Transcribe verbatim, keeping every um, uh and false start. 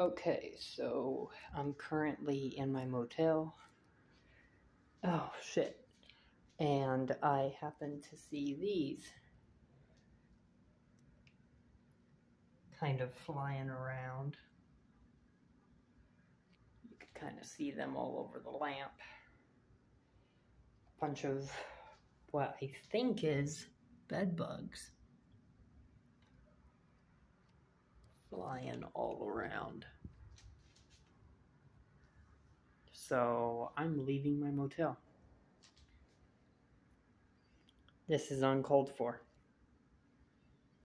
Okay, so I'm currently in my motel. Oh, shit. And I happen to see these kind of flying around. You can kind of see them all over the lamp. Bunch of what I think is bed bugs flying all around. So I'm leaving my motel. This is uncalled for.